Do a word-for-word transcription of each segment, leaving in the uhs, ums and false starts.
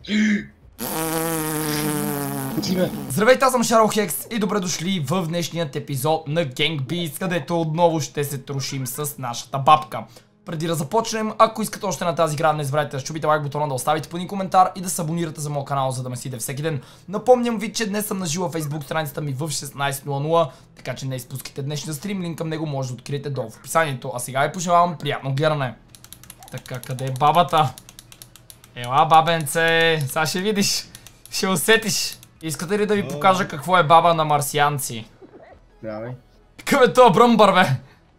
Здравейте, аз съм Шарл Хекс и добре дошли в днешният епизод на Gang Beasts, където отново ще се трошим с нашата бабка. Преди да започнем, ако искате още на тази игра, не забравяйте да щупите лайк бутона, да оставите по един коментар и да се абонирате за моят канал, за да ме следите всеки ден. Напомням ви, че днес съм на живо в Facebook страницата ми в шестнайсет нула нула, така че не изпускайте днешния стрим, линк към него може да откриете долу в описанието. А сега ви пожелавам приятно гледане. Така, къде е бабата? Ела, бабенце, сега ще видиш, ще усетиш. Искате ли да ви покажа какво е баба на марсианци? Давай. Какъв е това бръмбър, бе?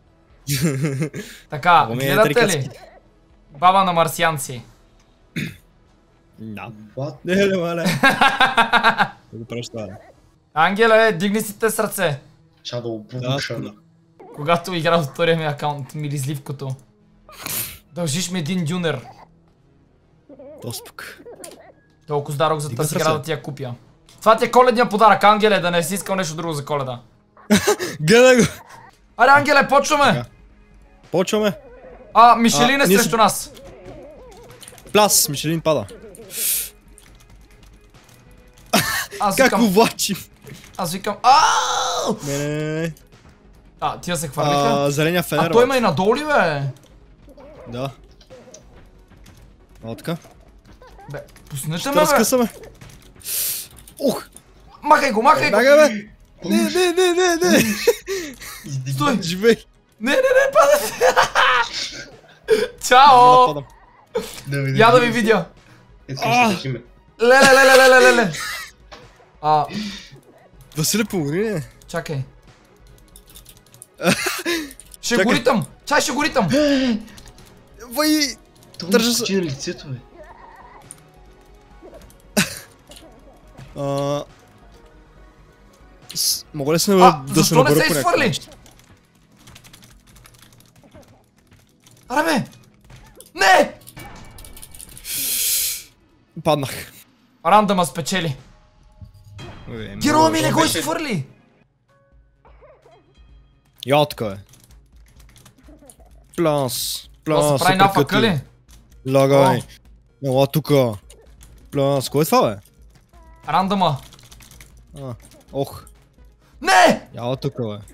Така, гледате ли? Баба на марсианци. Да. Не, не, не. Да го прещава. Ангеле, дигни си те сърце. Shadow Production. Когато игра от втория ми акаунт, миризливкото. Дължиш ми един дюнер. Тоспук. Толкова здарок за тази игра да ти я купя. Това ти е коледния подарък, Ангеле, да не си искал нещо друго за Коледа. Гледай го! Аре, Ангеле, почваме! Почваме! А, Мишелин е срещу нас! Пляс, Мишелин пада. Аз как викам... увлачим? Аз викам... Аааа! Не, не, не, не. А, тия се хвърлиха? Зеления фенер. А той има и надолу ли, бе? Да. О, така. Бе, пуснете ме, бе! Разкъсаме. Ух! Махай го, махай го! Бягай, бе! Не, не, не, не, не! Стой! Живей! Не, не, не, падате! Чао! Я да ви видя! Леле, леле, леле, леле! А... Василе, помогни, не? Чакай. Ще го ритам! Чай, ще го ритам! Вай! Държа се! Това на лицето, бе. Ааа... Мога ли се А, да се защо не набера се по някакъв изхвърли? начин? Аре, бе! Не! Паднах. Рандъма спечели. Героя ми не го изхвърли! Я така, бе. Плас. Това Плас. се прави на фака ли? Лагай. Ела тука. Плас. Кой е това, бе? Рандъма. А, ох. Не! Я тука, бе.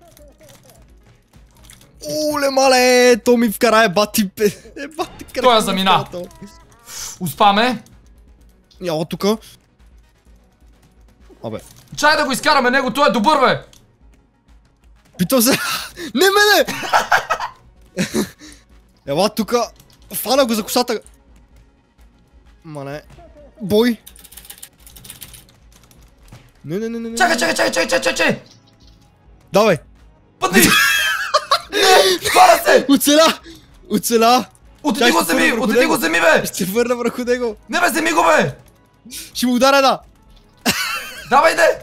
Уле, мале, то ми вкара е бати, бе. Е бати кръг. Той я замина. Успаме. Я тука. Абе. Чай да го изкараме него, той е добър, бе! Питам се. Не, мене! Ела тука. Фана го за косата. Ма не. Бой. Не, не, не, не. Чакай, чакай, чакай, чакай, чакай, чакай! Давай. Пътни! Не! Хвана се! Оцеля! Оцеля! Отиди го вземи! Отиди го вземи, бе! Ще се върна върху него! Не, бе, вземи го, бе! Ще му ударя една! Давай, де!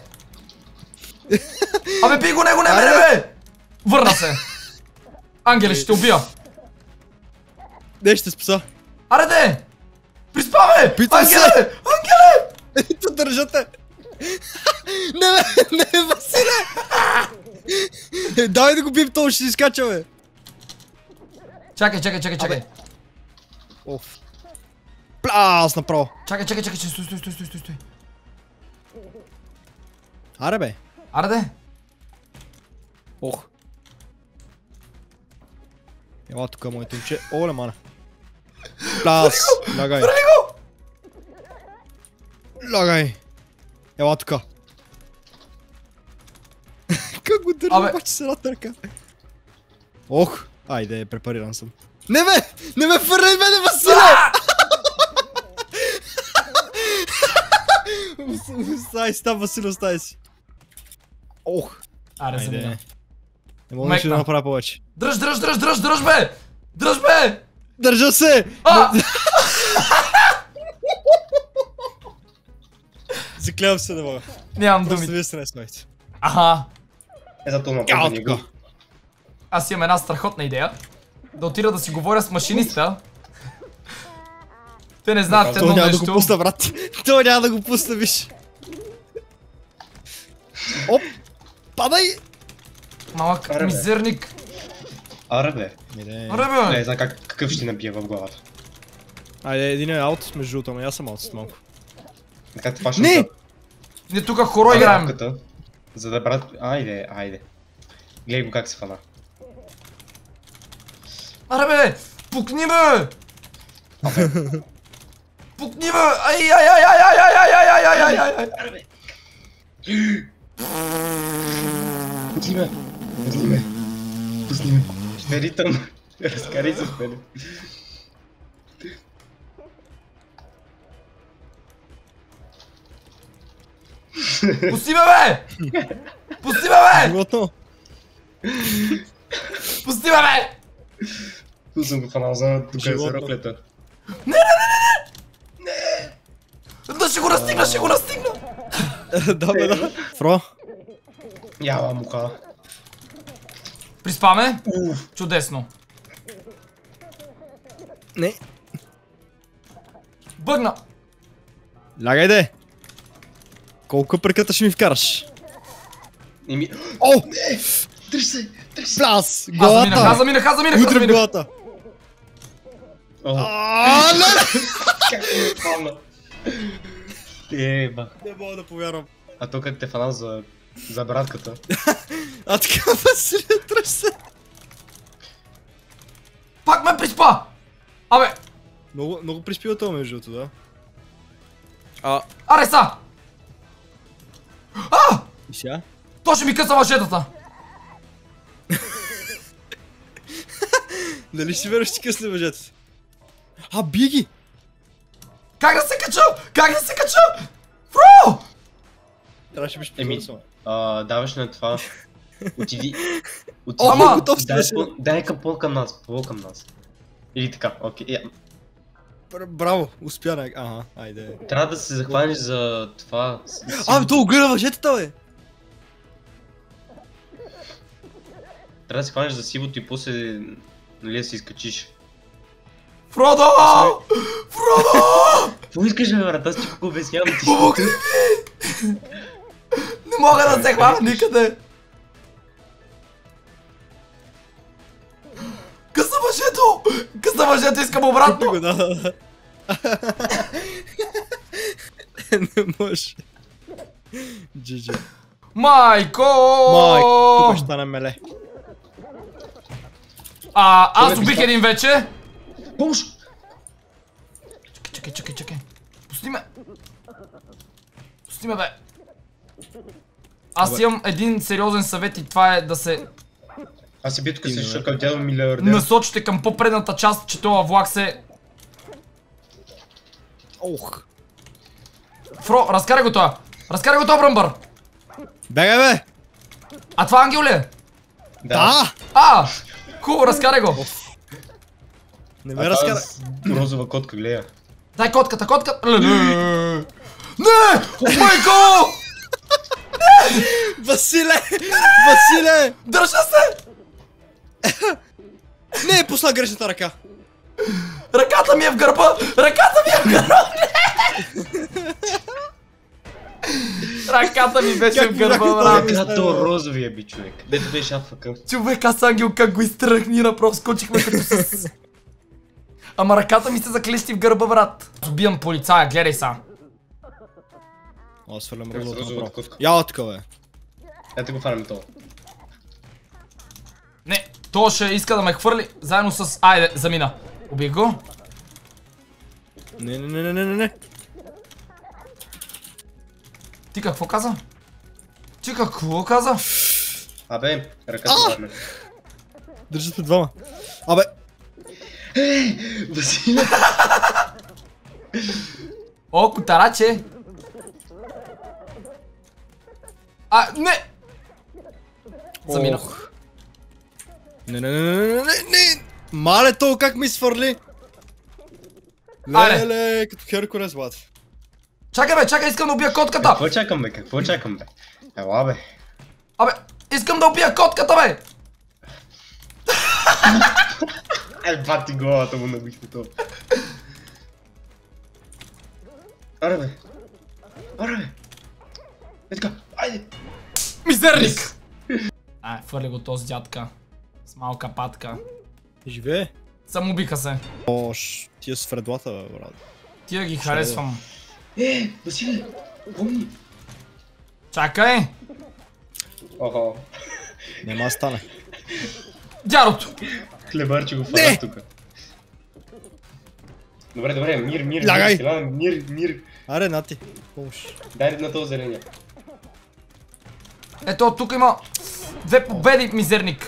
Абе, бий го него, не мене, бе! Върна се! Ангеле, ще те убия! Не, ще спаса! Аре, де! Приспа, бе! Питам се! Ангеле! Ангеле! Ето, държате! Не, бе! Не, Василе! Давай да го бием, то ще си изкача, бе! Чакай, чакай, чакай, чакай! Оф! Пляс, направо! Чакай, чакай, чакай, стой, стой, стой, стой, стой, стой! Аре, бе! Аре, де! Ох! Ела тука, моето момче. Оле, мана! Пляс! Лягай! Хвърли го! Лягай! Ела тука! Как го държа, Абе. обаче с едната ръка? Ох! Айде, препариран съм. Не бе! Не ме фърляй мене, Василе! Остави си там, Василе, остави си. Ох! Аре, замина. Не мога да направя повече. Дръж, дръж, дръж, дръж, дръж, бе! Дръж, бе! Държа се! А! Заклевам се, не мога. Нямам Просто думи. вие се не смейте. Аха. Е, зато Я, направо така. Аз имам една страхотна идея. Да отида да си говоря с машиниста. Те не знаят едно Това няма да нещо. го пусна, брат. Това няма да го пусна, виж. Оп! Падай! Малък Аре, бе. мизерник. Аре, бе. Не, Аре, бе! Не знам как, какъв ще набия в главата. Айде, един е аут между другото, ама аз съм аут с малко. Така това ще Не! Не, тук хоро играем. За да брат... Айде, айде. Гледай го как се фана. Аре бе! Пукни бе! Пукни бе! Ай, ай, ай, ай, ай, ай, ай, ай, ай, ай, ай, ай, Аре бе! Пусни ме! Пусни ме! Пусни ме! Ще ритъм! Разкарай се в мене. Пусти ме бе! Пусти ме бе! Животно! Пусти ме бе! Тут съм го фанал за тук е за Животно. роклета. Да ще го настигна, ще го настигна! Да бе, да. Фро? Яла муха. Приспаме? Уф. Чудесно. Не. Бъгна! Лягай де! Колко преката ще ми вкараш? Еми... О! Не! Дръж се! Дръж се! Пляс! Аз заминах, аз Главата! заминах, аз заминах, аз Удря в заминах! главата! О, Аааа, не! как ме фана? Еба. Не мога да повярвам. А то как те фанал за... за братката? А така Василия, дръж се! Пак ме приспа! Абе! Много, много приспива това между другото, да. А, Аре са! А! и сега? То ще ми къса въжетата! Дали си вераш, че късне въжета? А, биги! Как да се кача? Как да се кача? Фро! Трябваше биш Еми, позорно. а, даваш на това. Отиди. Отиди. О, ама! Готов си Дай, да си. по- дай към пол към нас, пол към нас. Или така, окей. Я- Бр- Браво, успя на... Ага, айде. Трябва да се захванеш за това. с- А, бе, то огледа въжетата, бе! Трябва да се хванеш за сивото и после, нали, да се изкачиш. Фродо! Фродо! Какво искаш, бе, брат? Аз ти го обяснявам ти. Помогни ми! Не мога да се хвана никъде! Къса въжето! Къса въжето, искам обратно! Го, да, да, да. Не може. джи джи. Майко! Май, тук ще стане меле. А, аз Кой ме убих приспа? един вече. Помощ! Чакай, чакай, чакай, чакай. Пусти ме. Пусти ме, бе. Аз Абе. имам един сериозен съвет и това е да се Аз се бия тук Имаме. срещу кълтял милиардер. насочите към по-предната част, че това влак се... Ох. Фро, разкарай го това. Разкарай го това, Бръмбър. Бегай, бе! А това ангел ли е? Да! А! Хубаво, разкарай го. Не А ме това разкара. с розова котка, гледа. Дай котката, котката. Не! Не! Майко! Василе! Василе! Държа се! Не, пусна грешната ръка. Ръката ми е в гърба! Ръката ми е в гърба! Ръката ми беше Как в гърба, бяха брат. това? Ръкато розовия би, човек. Дето беше афъка. Човек, аз ангел как го изтръхни, направо скочихме като с... Ама ръката ми се заклещи в гърба, брат. Убивам полицая, гледай са. О, свалям Как с розовата розовата направо. котка. Яла така, бе. Ето го фанем това. Не, то ще иска да ме хвърли заедно с... Айде, замина. Убих го. Не, не, не, не, не, не, не. Ти какво каза? Ти какво каза? Абе, ръката фанем. Държате двама. Абе, Василе! О, котараче! А, не! Заминах. ох. Не, не, не, не, не, не, не. Мале, то как ми свърли. Айде. Леле, като Херкулес, брат. Чакай, бе, чакай, искам да убия котката! Какво чакам, бе? Какво чакам, бе? Ела, бе. Абе, искам да убия котката, бе! Ай, бати главата му набихте това. Аре, бе. Аре, бе. Е така, айде. Мизерник! А, фърли го този дядка. С малка патка. Живее. Самоубиха се. Ош, тия с фредлата, бе, брат. Тия ги харесвам. Е, Василе, помни. Чакай! Охо. Нема стане. Дядото! Хлебарче го фана тука. Добре, добре, мир, мир, Лягай! мир, мир, мир. Аре, нати. Помощ. Дай на този зеления. Ето, тук има две победи, мизерник.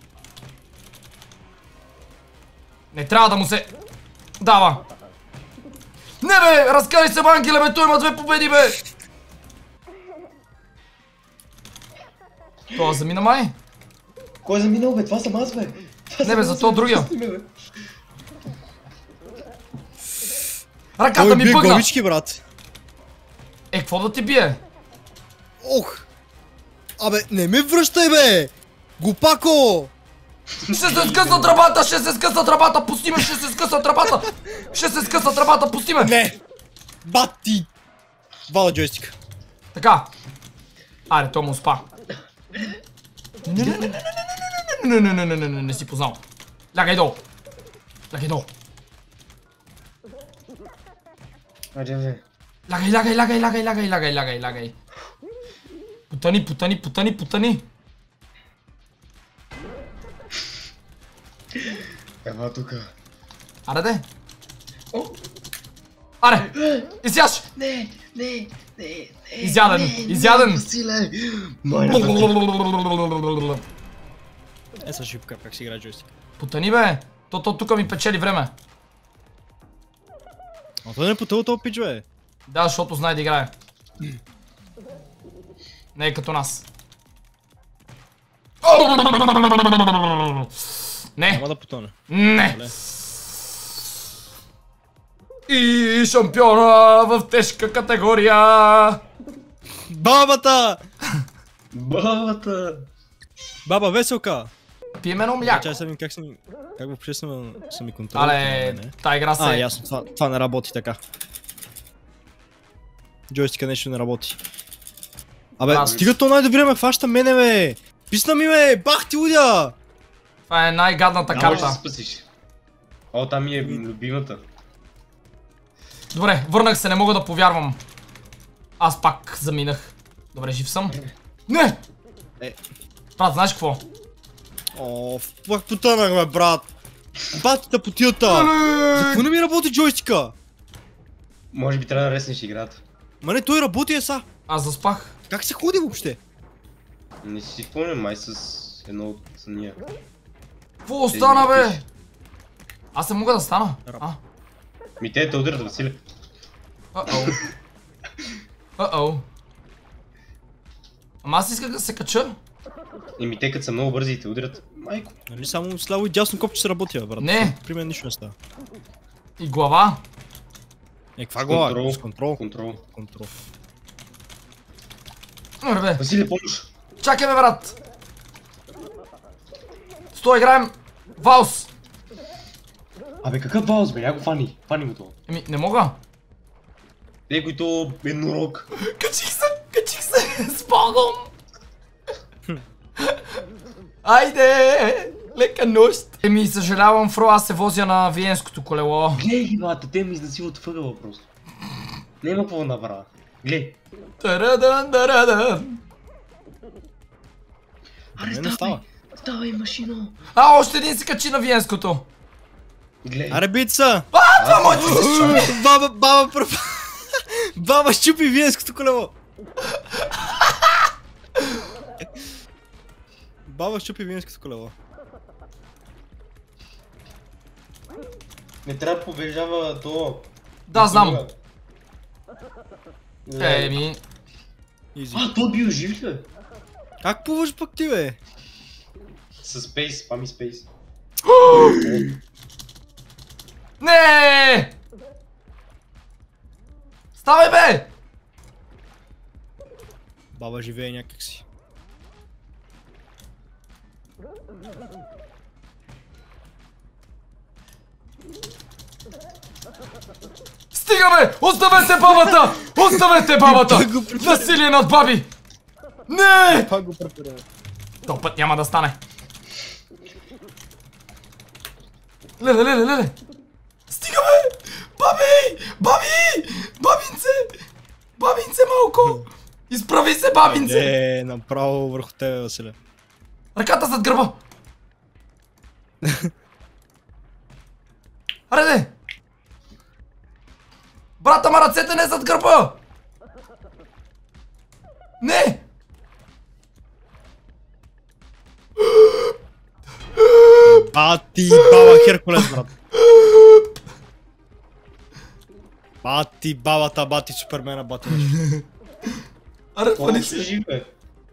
Не трябва да му се дава. Не бе, разкарай се, Ангеле, бе, той има две победи, бе. Това замина май? Кой е заминал, бе? Това съм аз, бе. Не бе, за то другия. Пусни ме, бе. Ръката Той ми бие бъгна. главички, брат. Е, какво да ти бие? Ох! Абе, не ме връщай, бе! Глупако! Ще се скъса тръбата, ще се скъса тръбата, пусти ме, ще се скъса тръбата. Ще се скъса тръбата, пусти ме. Не! Бати! Вала джойстик. Така. Аре, той му успа. Не, не, не, не, не, не, не, не, не, не, не, не си познал. Лягай долу. Лягай долу. Айде, бе. Лягай, лягай, лягай, лягай, лягай, лягай, лягай, лягай. Потани, потани, потани, потани. Ема тука. Аре, де. О! Аре, изяш. Не, не, не, не. Изяден, не, изяден. Не, Василе. Майна. Е, сега ще ви покажа как си играе джойстик. Потани, бе. То, то тук ми печели време. А той не потъл този пич, бе. Да, защото знае да играе. Не е като нас. Не, Няма да потъне. не. Добре. И шампиона в тежка категория. Бабата! Бабата. Баба веселка! Пием едно мляко. Чай съм как съм... Как въобще съм, съм ми контролирал. Але, тая игра се... А, ясно, това, това не работи така. Джойстика нещо не работи. Абе, Аз- стига то най-добре ме хваща мене, бе! Писна ми, бе! Бах ти удя! Това е най-гадната Не можеш да карта. се спасиш. О, там ми е любимата. Добре, върнах се, не мога да повярвам. Аз пак заминах. Добре, жив съм. Не! Е. Брат, знаеш какво? О, пак потънах, бе, брат! Батата потията! За какво не ми работи джойстика? Може би трябва да реснеш играта. Ма не, той работи е са! Аз заспах. Как се ходи въобще? Не си спомням май с едно от съния. Какво остана, бе? Аз не мога да стана. А? Ми те те удрят, Василе. Uh-oh. Uh-oh. Ама аз исках да се кача. И ми те като са много бързи и те удрят. Майко. Нали само с ляво и дясно копче се работи, бе, брат. Не. При мен нищо не става. И глава. Е, каква С глава? контрол. С контрол. Контрол. Контрол. Добре, бе. Василе, помощ. Чакай, бе, брат. Стой, играем. Валс. Абе, какъв валс, бе? Я го фани. Фани го това. Еми, не мога. Е, който еднорог. Качих се, качих се. Спогом. Айде. Лека нощ. Еми, съжалявам, Фро, аз се возя на виенското колело. Глей ги, бата, те ми изнасилват въгъла просто. Няма какво да направя. Глей. Тарадан, тарадан. Аре, Не, не ставай. става. Ставай, машино. А, още един се качи на виенското. Глей. Аре, бица! А, това моето се щупи. Баба, баба, пропа... Баба щупи виенското колело! Баба щупи виенското колело. Не трябва да побеждава то. Да, знам. Еми. Изи. А, той бил жив ли, бе? Как плуваш пък ти, бе? С спейс, пами спейс. Не! Ставай, бе! Баба живее някакси. Стига, бе! Оставете бабата! Оставете бабата! Насилие над баби! Не! Пак го препираме. Този път няма да стане. Леле, леле, леле! Стигаме! Баби! Баби! Бабинце! Бабинце малко! Изправи се, бабинце! Е, направо върху тебе, Василе. Ръката зад гърба! Аре, брата, ма ръцете не зад гърба! Не! Бати, баба Херкулес, брат. Бати, бабата, бати, супермена, бати нещо. Аре, Какво фали се се! живе?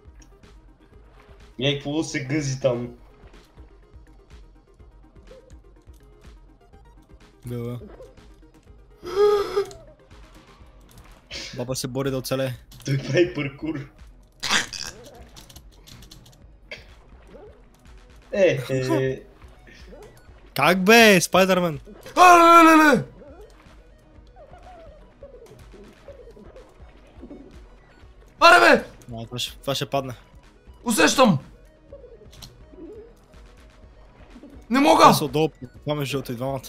Някакво се гъзи там. Била. Баба се бори да оцелее. Той прави паркур. Е, е... Как бе, Спайдърмен? Аре, леле! Аре, бе! А, това, ще, това ще падне. Усещам! Не мога! Аз отдолу, това ме жълто и двамата.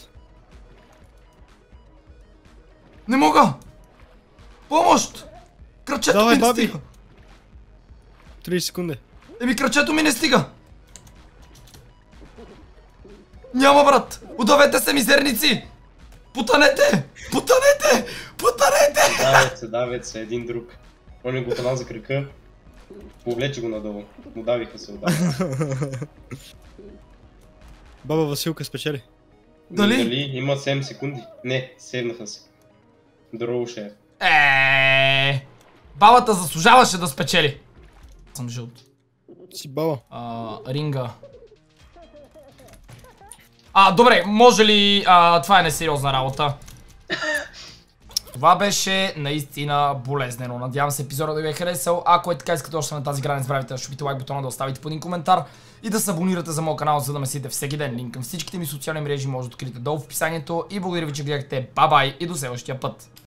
Не мога! Помощ! Кръчето Давай, ми не баби. стига! трийсет секунди. Еми, кръчето ми не стига! Няма, брат! Удавете се, мизерници! Потанете! Потанете! Потанете! Давят се, давят се един друг. Он го хвана за крака. Повлече го надолу. Удавиха се, удавиха. Баба Василка спечели. Дали? Дали? Има седем секунди. Не, седнаха се. Здорово ще е. Е, бабата заслужаваше да спечели. Съм жълт. Си баба. А, ринга. А, добре, може ли... А, това е несериозна работа. Това беше наистина болезнено. Надявам се епизода да ви е харесал. Ако е така, искате още на тази игра, не забравяйте да щупите лайк бутона, да оставите по един коментар и да се абонирате за моят канал, за да ме следите всеки ден. Линк към всичките ми социални мрежи може да откриете долу в описанието. И благодаря ви, че гледахте. Бай-бай и до следващия път.